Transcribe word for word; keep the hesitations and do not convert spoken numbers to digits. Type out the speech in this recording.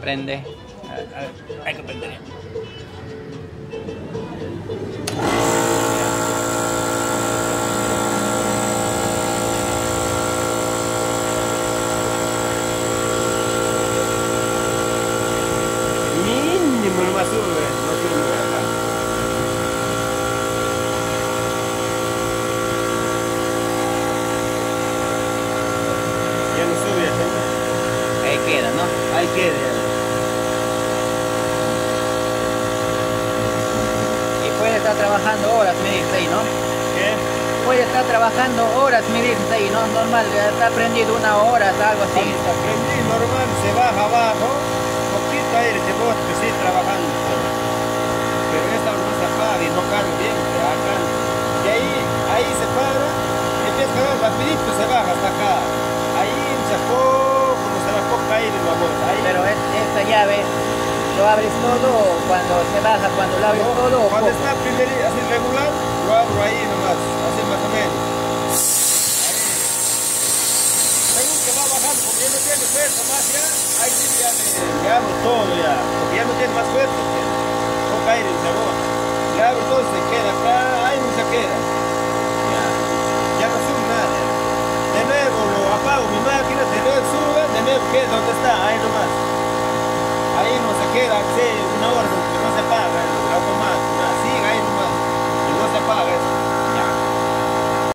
prende. A ver, a ver, hay que prender. Mínimo nomás sube, no sube acá. Ya no sube, ¿sí? Ahí queda, ¿no? Ahí queda. Y puede estar trabajando horas, me dices ahí, ¿no? ¿Qué? Puede estar trabajando horas, me dices ahí, ¿no? Normal, está prendido una hora, algo así. Está prendido normal, se baja abajo, poquito aire se bota, que sigue trabajando. Pero esta no se apaga y no carga bien, acá. Y ahí, ahí se para, empieza a cargar rapidito, se baja hasta acá. Ahí se poco, como se va poco aire en la bota. Ahí, Pero es- esta llave, ¿lo abres todo o cuando se baja, cuando lo abres no, todo o cuando poco? está primero así regular, lo abro ahí nomás, así más o menos. Ahí. Según que va bajando, porque ya no tiene fuerza más ya, ahí sí ya le, le abro todo ya, porque ya no tiene más fuerza, pues, poco aire en la bota. Le abro todo, se queda acá, ahí no se queda. Ya, ya no sube nada. De nuevo lo apago mi máquina, de nuevo sube, de nuevo queda donde está, ahí nomás. Ahí no se queda, sí, una hora, porque no se apaga el automático, sigue ahí nomás, y no se apaga eso.